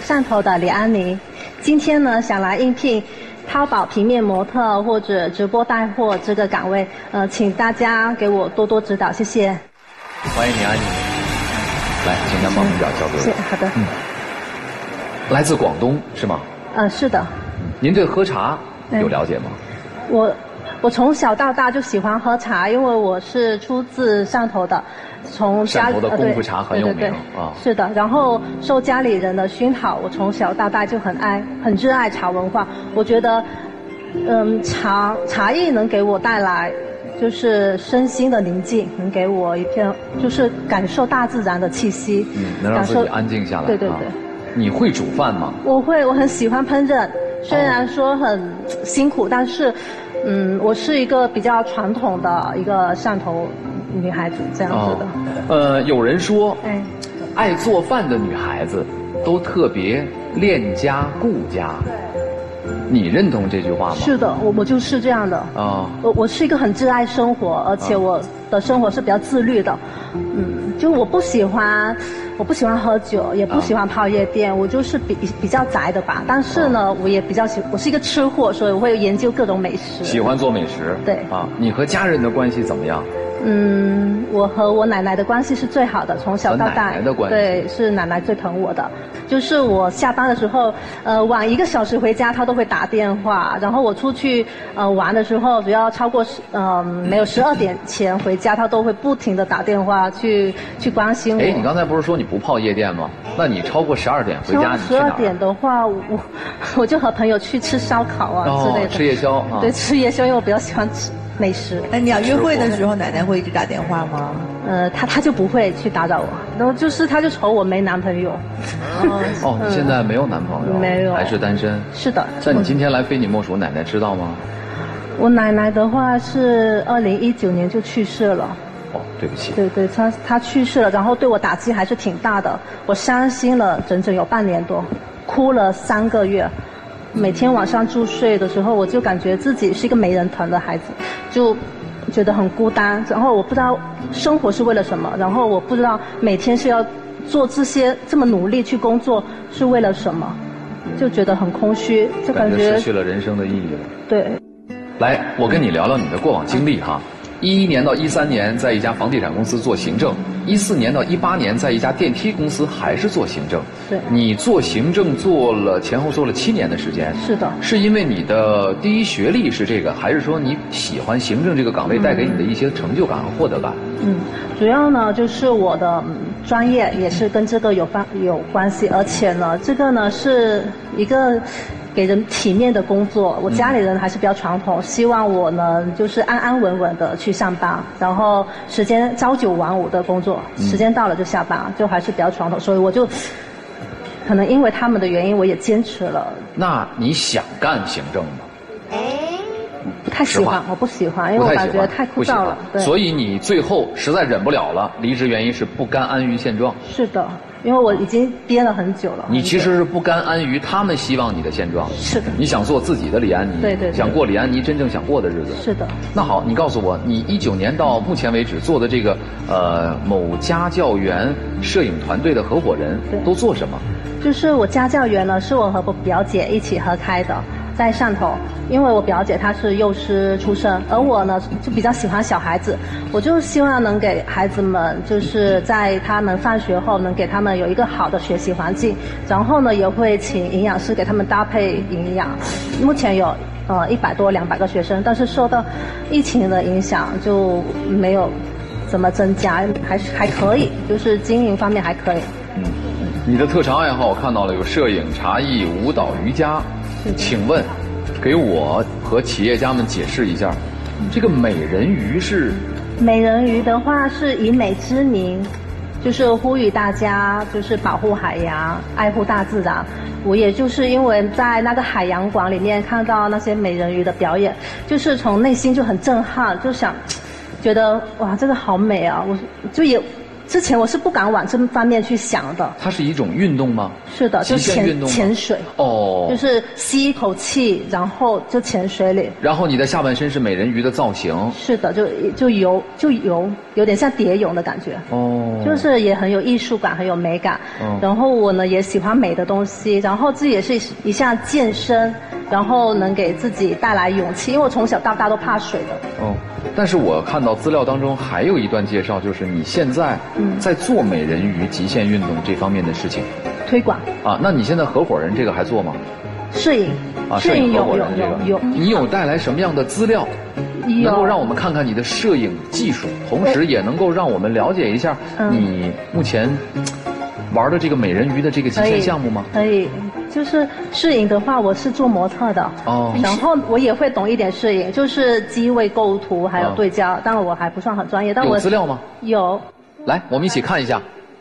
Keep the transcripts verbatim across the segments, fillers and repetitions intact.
汕头的李安妮，今天呢想来应聘淘宝平面模特或者直播带货这个岗位，呃，请大家给我多多指导，谢谢。 欢迎李安妮，来，请将报名表交给我。 是，好的。 嗯，来自广东是吗？ 呃，是的。 您对喝茶有了解吗？ 我我从小到大就喜欢喝茶，因为我是出自汕头的。从家汕头的功夫茶很有名、呃、 对对对啊， 是的。然后受家里人的熏陶，我从小到大就很爱、很热爱茶文化。我觉得，嗯，茶茶艺能给我带来就是身心的宁静，能给我一片就是感受大自然的气息， 嗯，能让自己安静下来。 对对对、啊。 你会煮饭吗？ 我会，我很喜欢烹饪，虽然说很辛苦，哦、但是，嗯，我是一个比较传统的一个汕头女孩子这样子的。 哦、呃，有人说， 哎， 爱做饭的女孩子都特别恋家顾家。你认同这句话吗？ 是的，我我就是这样的。啊、哦，我我是一个很挚爱生活，而且我的生活是比较自律的。嗯，就我不喜欢，我不喜欢喝酒，也不喜欢泡夜店，哦、我就是比比较宅的吧。但是呢，哦、我也比较喜，我是一个吃货，所以我会研究各种美食。 喜欢做美食。 对。 啊，你和家人的关系怎么样？ 嗯，我和我奶奶的关系是最好的，从小到大。 奶奶的关系。 对，是奶奶最疼我的。就是我下班的时候，呃，晚一个小时回家，她都会打电话。然后我出去呃玩的时候，只要超过十呃没有十二点前回家，她都会不停的打电话去去关心我。 哎，你刚才不是说你不泡夜店吗？那你超过十二点回家，你去哪儿？ 十二点的话，我我就和朋友去吃烧烤啊、 哦、 之类的。 吃夜宵啊。 对，吃夜宵，因为我比较喜欢吃美食。 那你要约会的时候，奶奶会一直打电话吗？ 呃，她她就不会去打扰我，然后就是她就愁我没男朋友。 哦，哦，你现在没有男朋友？ 没有， 还是单身？ 是的。 那你今天来非你莫属，奶奶知道吗？ 我奶奶的话是二零一九年就去世了。 哦，对不起。 对对，她她去世了，然后对我打击还是挺大的，我伤心了整整有半年多，哭了三个月。每天晚上入睡的时候，我就感觉自己是一个没人疼的孩子，就觉得很孤单。然后我不知道生活是为了什么，然后我不知道每天是要做这些这么努力去工作是为了什么，就觉得很空虚，就感觉失去了人生的意义了。 对。 来，我跟你聊聊你的过往经历哈。一一年到一三年在一家房地产公司做行政，一四年到一八年在一家电梯公司还是做行政。 对。 你做行政做了前后做了七年的时间。 是的。 是因为你的第一学历是这个，还是说你喜欢行政这个岗位带给你的一些成就感和获得感？ 嗯，主要呢就是我的、嗯、专业也是跟这个有关有关系，而且呢这个呢是一个给人体面的工作。我家里人还是比较传统，希望我呢就是安安稳稳的去上班，然后时间朝九晚五的工作，时间到了就下班，就还是比较传统，所以我就可能因为他们的原因，我也坚持了。 那你想干行政吗？ 不太喜欢，我不喜欢，因为我感觉太枯燥了。对。 所以你最后实在忍不了了，离职原因是不甘安于现状。 是的。因为我已经憋了很久了。 你其实是不甘安于他们希望你的现状。 是的。 你想做自己的李安妮。 对 对, 对。 想过李安妮真正想过的日子。 是的。 那好，你告诉我，你一九年到目前为止做的这个呃某家教园摄影团队的合伙人，都做什么？ 就是我家教园呢，是我和我表姐一起合开的。在汕头，因为我表姐她是幼师出身，而我呢就比较喜欢小孩子，我就希望能给孩子们，就是在他们放学后能给他们有一个好的学习环境，然后呢也会请营养师给他们搭配营养。目前有呃一百多两百个学生，但是受到疫情的影响就没有怎么增加，还是还可以，就是经营方面还可以。 嗯，你的特长爱好我看到了有摄影、茶艺、舞蹈、瑜伽。请问，给我和企业家们解释一下，这个美人鱼是？ 美人鱼的话是以美之名，就是呼吁大家就是保护海洋，爱护大自然。我也就是因为在那个海洋馆里面看到那些美人鱼的表演，就是从内心就很震撼，就想觉得哇，这个好美啊！我就也之前我是不敢往这方面去想的。 它是一种运动吗？ 是的，就潜潜水。 哦。 就是吸一口气，然后就潜水里。 然后你的下半身是美人鱼的造型。 是的，就就游就游，有点像蝶泳的感觉。哦。就是也很有艺术感，很有美感。哦。然后我呢也喜欢美的东西，然后自己也是一项健身，然后能给自己带来勇气，因为我从小到大都怕水的。 哦。但是我看到资料当中还有一段介绍，就是你现在在做美人鱼极限运动这方面的事情推广啊。那你现在合伙人这个还做吗？ 摄影啊，摄影合伙人这个有有有。 你有带来什么样的资料，能够让我们看看你的摄影技术，同时也能够让我们了解一下你目前玩的这个美人鱼的这个极限项目吗？ 可以。就是摄影的话，我是做模特的，哦，然后我也会懂一点摄影，就是机位构图还有对焦，当然我还不算很专业，但我有资料吗？ 有， 来，我们一起看一下。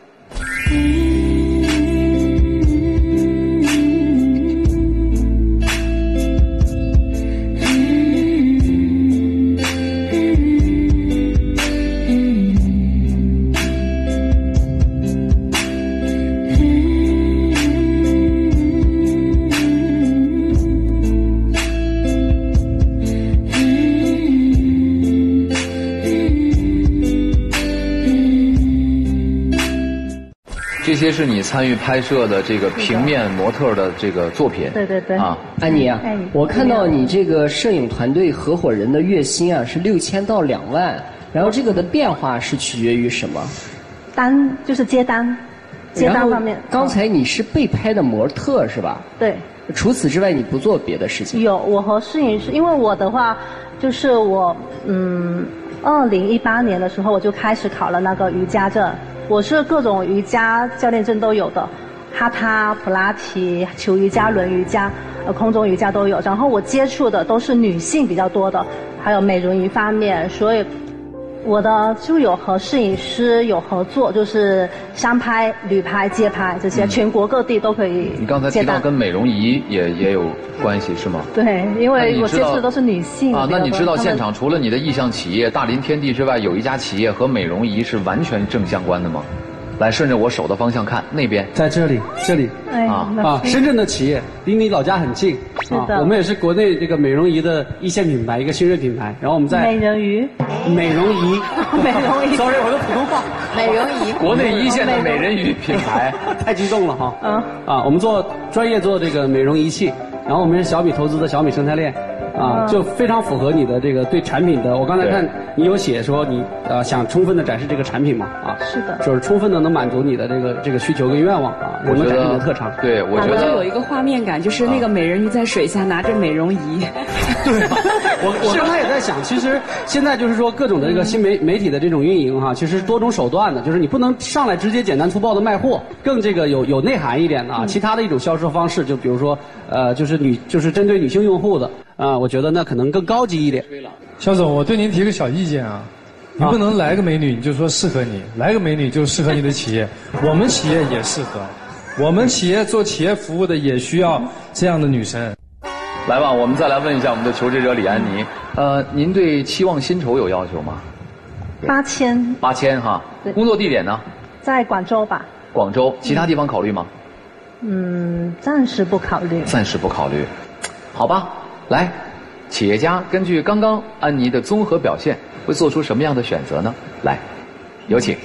这些是你参与拍摄的这个平面模特的这个作品。 对对对。 啊， 安妮啊，我看到你这个摄影团队合伙人的月薪啊是六千到两万，然后这个的变化是取决于什么？ 单就是接单，接单方面。 刚才你是被拍的模特是吧？ 对。 除此之外，你不做别的事情？ 有，我和摄影师，因为我的话，就是我嗯，二零一八年的时候我就开始考了那个瑜伽证。我是各种瑜伽教练证都有的，哈他、普拉提、球瑜伽、轮瑜伽、呃空中瑜伽都有。然后我接触的都是女性比较多的，还有美人鱼方面，所以我的就有和摄影师有合作，就是商拍、旅拍、街拍这些，嗯、全国各地都可以。 你刚才提到跟美容仪也也有关系是吗？ 对，因为我接触的都是女性啊。那你知道现场除了你的意向企业大林天地之外，有一家企业和美容仪是完全正相关的吗？来，顺着我手的方向看，那边在这里，这里哎啊啊，深圳的企业离你老家很近， 是的， 啊、我们也是国内这个美容仪的一线品牌，一个新锐品牌。然后我们在美人鱼， 美容仪， 美容仪 ，sorry， 我的普通话， 美容仪， 国内一线的美人鱼品牌， 太激动了哈。 嗯啊，我们做专业做这个美容仪器，然后我们是小米投资的小米生态链。啊，就非常符合你的这个对产品的。我刚才看你有写说你呃想充分的展示这个产品嘛啊， 是的， 就是充分的能满足你的这个这个需求跟愿望啊，能展示你的特长。 对，我觉得我就有一个画面感，就是那个美人鱼在水下拿着美容仪。 对，我我刚才也在想，其实现在就是说各种的这个新媒媒体的这种运营哈，其实多种手段的，就是你不能上来直接简单粗暴的卖货，更这个有有内涵一点的啊，其他的一种销售方式，就比如说呃就是女就是针对女性用户的。啊，我觉得那可能更高级一点。 肖总，我对您提个小意见啊，你不能来个美女你就说适合你，来个美女就适合你的企业，我们企业也适合，我们企业做企业服务的也需要这样的女生。 来吧，我们再来问一下我们的求职者李安妮，呃，您对期望薪酬有要求吗？ 八千。 八千哈。工作地点呢？ 在广州吧。 广州，其他地方考虑吗？ 嗯，暂时不考虑。 暂时不考虑，好吧。来，企业家根据刚刚安妮的综合表现，会做出什么样的选择呢？来，有请。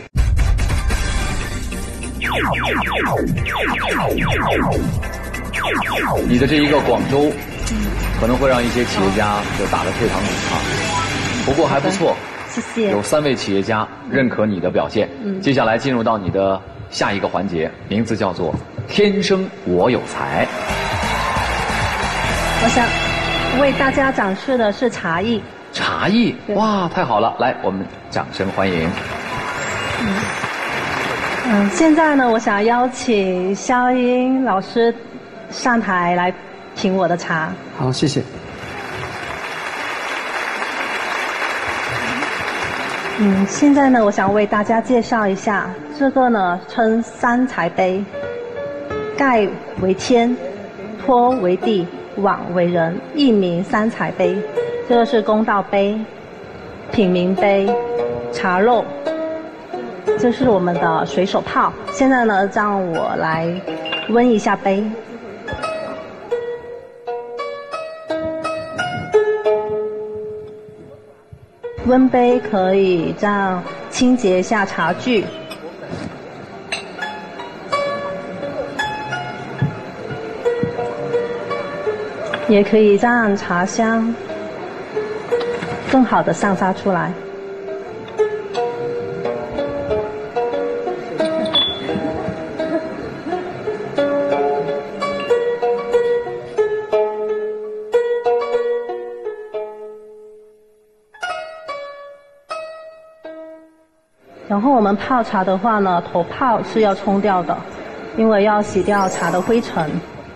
你的这一个广州，可能会让一些企业家就打了退堂鼓啊。不过还不错， 谢谢。 有三位企业家认可你的表现。嗯。接下来进入到你的下一个环节，名字叫做“天生我有才”。 我想为大家展示的是茶艺。 茶艺，哇，太好了！来，我们掌声欢迎。 嗯，嗯，现在呢，我想邀请肖英老师上台来品我的茶。 好，谢谢。 嗯，现在呢，我想为大家介绍一下，这个呢称三才杯，盖为天，托为地，枉为人，一名三才杯。这个是公道杯、品茗杯、茶漏。 这是我们的水手泡。现在呢，让我来温一下杯。温杯可以这样清洁一下茶具。也可以让茶香更好的散发出来。然后我们泡茶的话呢，头泡是要冲掉的，因为要洗掉茶的灰尘。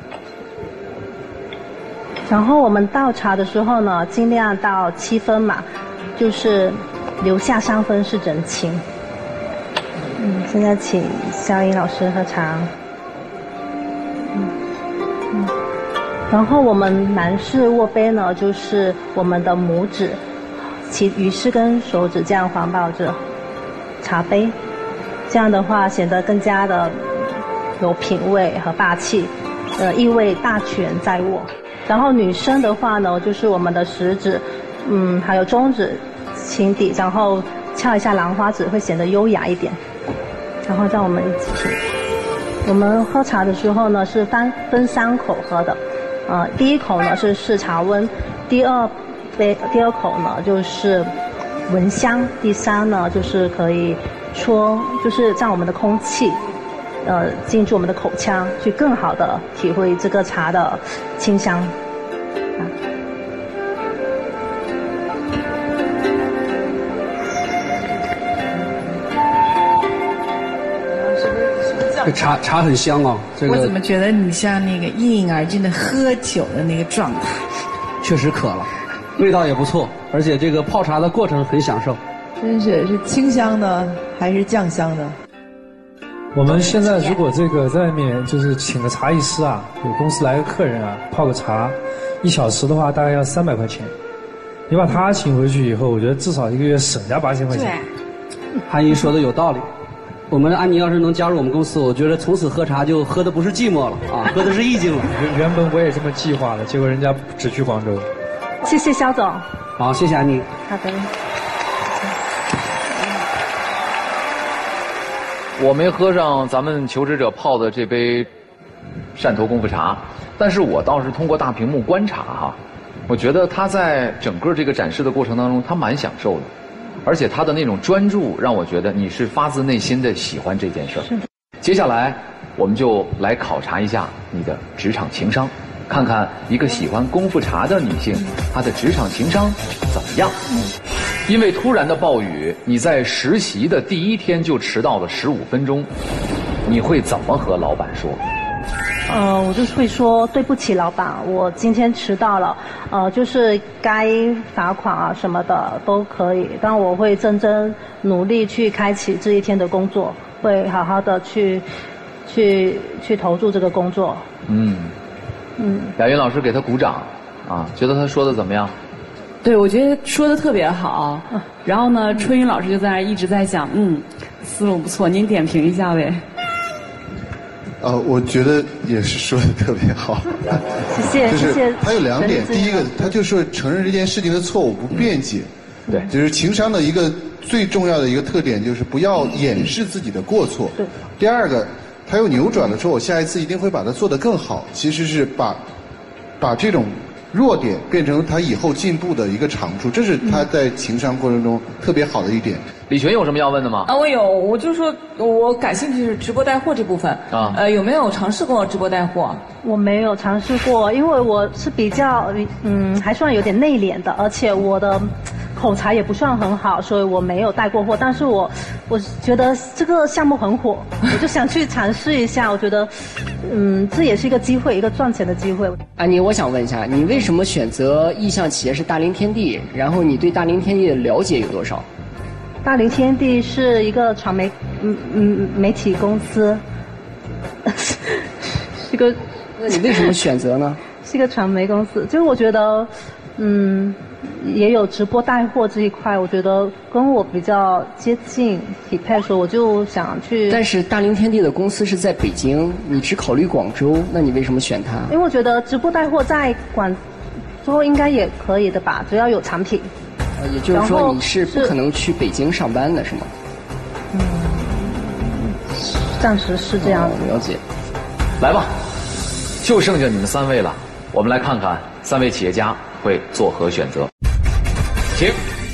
然后我们倒茶的时候呢，尽量倒七分嘛，就是留下三分是人情。嗯，现在请肖英老师喝茶。嗯嗯。然后我们男士握杯呢，就是我们的拇指，其余是跟手指这样环抱着茶杯，这样的话显得更加的有品味和霸气，呃，意味大权在握。然后女生的话呢，就是我们的食指，嗯，还有中指轻抵，然后翘一下兰花指，会显得优雅一点。然后让我们一起听。我们喝茶的时候呢，是分分三口喝的，呃，第一口呢是试茶温，第二杯第二口呢就是闻香，第三呢就是可以戳，就是让我们的空气。呃，进入我们的口腔，去更好的体会这个茶的清香。啊、 这茶茶很香啊，这个。 我怎么觉得你像那个一饮而尽的喝酒的那个状态？ 确实渴了，味道也不错，而且这个泡茶的过程很享受。 真是是清香的还是酱香的？ 我们现在如果这个在外面就是请个茶艺师啊，有公司来个客人啊，泡个茶，一小时的话大概要三百块钱。你把他请回去以后，我觉得至少一个月省下八千块钱。 对，韩姨说的有道理。我们安妮要是能加入我们公司，我觉得从此喝茶就喝的不是寂寞了啊，喝的是意境了。 原本我也这么计划的，结果人家只去广州。 谢谢肖总。 好，谢谢安妮。 好的。 我没喝上咱们求职者泡的这杯汕头功夫茶，但是我倒是通过大屏幕观察哈，我觉得他在整个这个展示的过程当中，他蛮享受的，而且他的那种专注让我觉得你是发自内心的喜欢这件事儿。接下来我们就来考察一下你的职场情商，看看一个喜欢功夫茶的女性，她的职场情商怎么样。因为突然的暴雨，你在实习的第一天就迟到了十五分钟，你会怎么和老板说？ 呃，我就会说对不起，老板，我今天迟到了。呃，就是该罚款啊什么的都可以，但我会真正努力去开启这一天的工作，会好好的去去去投入这个工作。 嗯嗯。 雅云老师给他鼓掌啊，觉得他说的怎么样？ 对，我觉得说的特别好。然后呢，春雨老师就在那儿一直在讲，嗯，思路不错，您点评一下呗。 呃，我觉得也是说的特别好。 谢谢， 就是谢谢。 他有两点，第一个，他就说承认这件事情的错误，不辩解。 对， 就是情商的一个最重要的一个特点，就是不要掩饰自己的过错。 对。 第二个，他又扭转了说，我下一次一定会把它做得更好。其实是把把这种弱点变成他以后进步的一个长处，这是他在情商过程中特别好的一点。 李群有什么要问的吗？ 啊，我有，我就说我感兴趣是直播带货这部分啊，呃，有没有尝试过直播带货？ 我没有尝试过，因为我是比较嗯，还算有点内敛的，而且我的口才也不算很好，所以我没有带过货。但是我我觉得这个项目很火，我就想去尝试一下。我觉得，嗯，这也是一个机会，一个赚钱的机会。 安妮，我想问一下，你为什么选择意向企业是大林天地？然后你对大林天地的了解有多少？ 大林天地是一个传媒嗯嗯媒体公司，是一个。 那你为什么选择呢？ 是一个传媒公司，就是我觉得。 嗯，也有直播带货这一块，我觉得跟我比较接近匹配，所以我就想去。 但是大凌天地的公司是在北京，你只考虑广州，那你为什么选它？ 因为我觉得直播带货在广州应该也可以的吧，只要有产品。 呃，也就是说你是不可能去北京上班的是吗？ 嗯，暂时是这样的。 哦，了解。 来吧，就剩下你们三位了，我们来看看三位企业家会作何选择。请。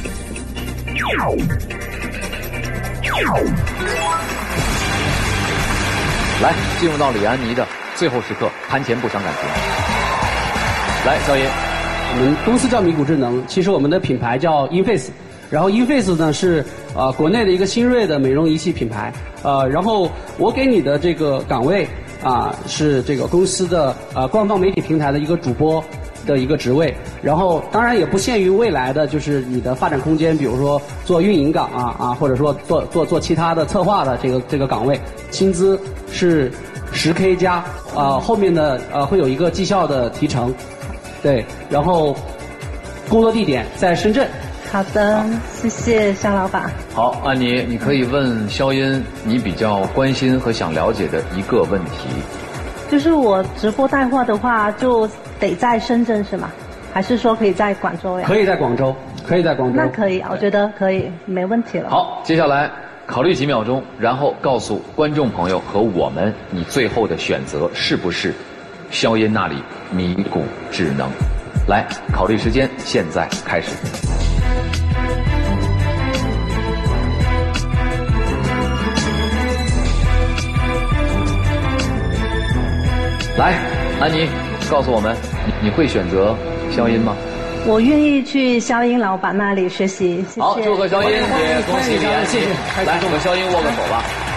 来，进入到李安妮的最后时刻，谈钱不伤感情。来，肖音， 我们公司叫米谷智能，其实我们的品牌叫 InFace， 然后 InFace 呢是呃国内的一个新锐的美容仪器品牌，呃，然后我给你的这个岗位啊、呃、是这个公司的呃官方媒体平台的一个主播的一个职位，然后当然也不限于未来的就是你的发展空间，比如说做运营岗啊啊，或者说做做做其他的策划的这个这个岗位，薪资是十 K 加，啊、呃、后面的呃会有一个绩效的提成，对，然后工作地点在深圳。 好的，谢谢肖老板。 好，安妮，你可以问肖音你比较关心和想了解的一个问题。 就是我直播带货的话，就得在深圳是吗？还是说可以在广州呀？ 可以在广州，可以在广州。 那可以，我觉得可以，没问题了。 好，接下来考虑几秒钟，然后告诉观众朋友和我们，你最后的选择是不是肖音那里米谷智能？来，考虑时间现在开始。来，安妮，告诉我们，你你会选择肖音吗？ 我愿意去肖音老板那里学习。谢谢。 好，祝贺肖音，也恭喜李安妮。来，和肖音握个手吧。